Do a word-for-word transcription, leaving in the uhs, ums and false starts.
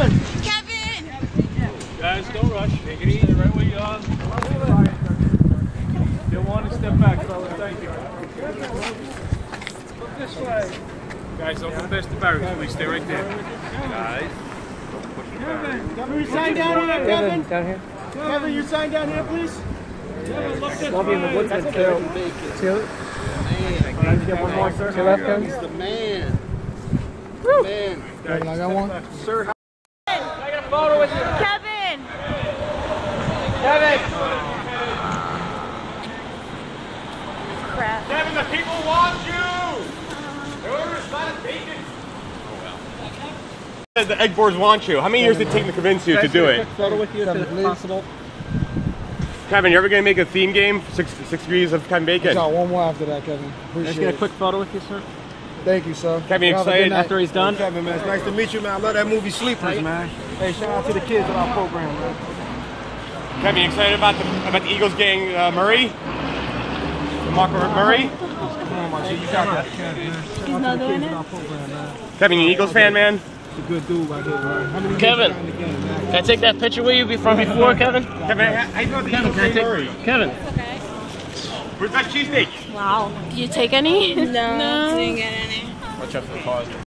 Kevin! Guys, don't rush. Take it easy, right where you are. You'll want to step back, fellas. Thank you. Look this way. Guys, don't pass the barriers, please. Stay right there. Guys, don't push the barriers. Kevin, you sign down here, Kevin. Down here. Kevin, you sign down here, please. Kevin, look this Love you in the way. woods with Taylor. Taylor. Get one more, sir. To left, Kevin. He's the man. Woo. Man. Kevin, I got one. Sir. I got a photo with you. Kevin! Kevin! Crap. Kevin, the people want you! They ordered a side of bacon. The egg boards want you. How many years did it take to convince you to do it? Photo with you if possible. Kevin, you're ever going to make a theme game? Six, six degrees of Kevin Bacon. Got one more after that, Kevin. Appreciate Let's get a it. quick photo with you, sir. Thank you, sir. Kevin, you Have a good excited? night. After he's done. Kevin, man, it's nice to meet you, man. I love that movie Sleepers, man. Hey, shout out to the kids at our program, man. Kevin, you excited about the about the Eagles getting uh, Murray? Mark Murray? Come on, my G. You got that, Kevin, man. Shout out not to the doing kids it? at our program, man. Kevin, you an Eagles fan, man? It's a good dude right here, man. How many Kevin. years you got in the game, man? Can I take that picture with you from before, Kevin? Kevin, how you know the Kevin, Eagles can I getting take Murray? Kevin? Okay. Where's that cheesesteak? Wow. Did you take any? No. Didn't get any. Watch out for the cars.